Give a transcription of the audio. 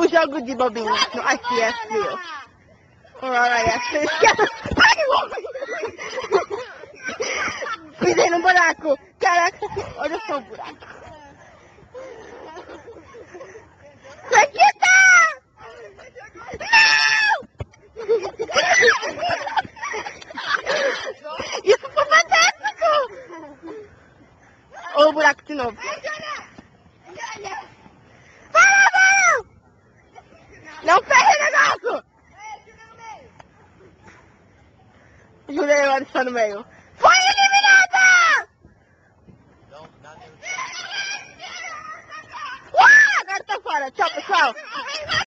o jogo de bobinho. Aqui é frio. Olha, é frio. Pisei no buraco. Caraca, olha só o buraco. Saquita! Não! Isso foi fantástico! Olha o buraco de novo. Vai! Não ferre o negócio! Jurei, agora está no meio. Foi eliminada! Agora tá fora. Tchau, pessoal.